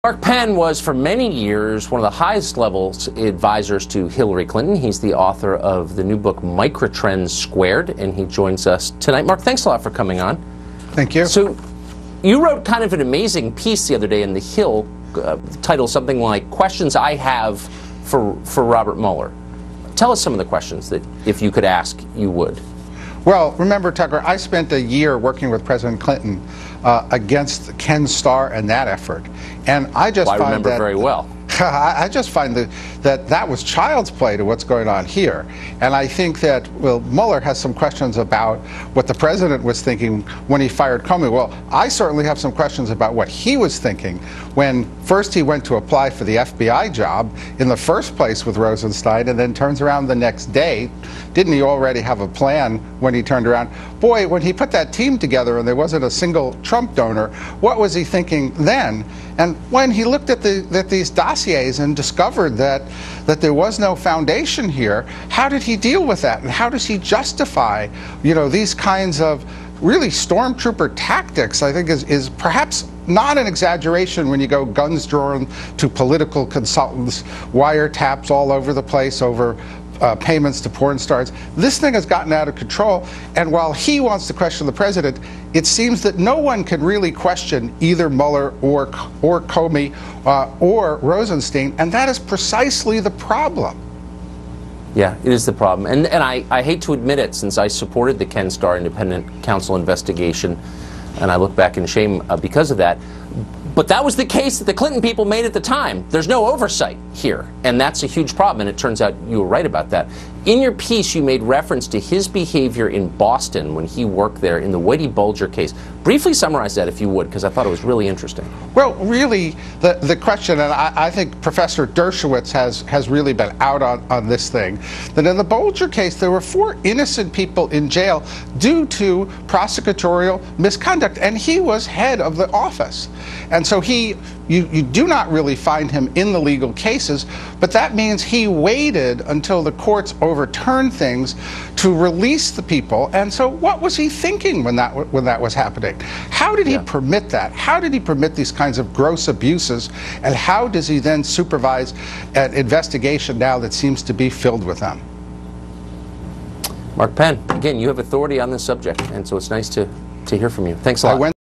Mark Penn was for many years one of the highest levels advisors to Hillary Clinton. He's the author of the new book Microtrends Squared, and he joins us tonight. Mark, thanks a lot for coming on. Thank you. So you wrote kind of an amazing piece the other day in The Hill, titled something like Questions I Have for Robert Mueller. Tell us some of the questions that, if you could ask, you would. Well, remember, Tucker, I spent a year working with President Clinton against Ken Starr and that effort. And I just I remember very well. I just find that was child's play to what's going on here. And I think that, well, Mueller has some questions about what the president was thinking when he fired Comey. Well, I certainly have some questions about what he was thinking when first he went to apply for the FBI job in the first place with Rosenstein and then turns around the next day. Didn't he already have a plan when he turned around? Boy, when he put that team together and there wasn't a single Trump donor, what was he thinking then? And when he looked at these dossiers and discovered that there was no foundation here, how did he deal with that? And how does he justify, these kinds of really stormtrooper tactics? I think is perhaps not an exaggeration when you go guns drawn to political consultants, wiretaps all over the place over payments to porn stars. This thing has gotten out of control, and while he wants to question the president, it seems that no one can really question either Mueller or Comey or Rosenstein, and that is precisely the problem. Yeah, it is the problem. And I hate to admit it, since I supported the Ken Starr independent counsel investigation, and I look back in shame because of that. But that was the case that the Clinton people made at the time. There's no oversight here, and that's a huge problem, and it turns out you were right about that. In your piece, you made reference to his behavior in Boston when he worked there in the Whitey Bulger case. Briefly summarize that, if you would, because I thought it was really interesting. Well, really, the question, and I think Professor Dershowitz has really been out on this thing, that in the Bulger case, there were 4 innocent people in jail due to prosecutorial misconduct, and he was head of the office. And so you do not really find him in the legal cases, but that means he waited until the courts overturned things to release the people. And so what was he thinking when that was happening? How did he permit that? How did he permit these kinds of gross abuses? And how does he then supervise an investigation now that seems to be filled with them? Mark Penn, again, you have authority on this subject, and so it's nice to hear from you. Thanks a lot.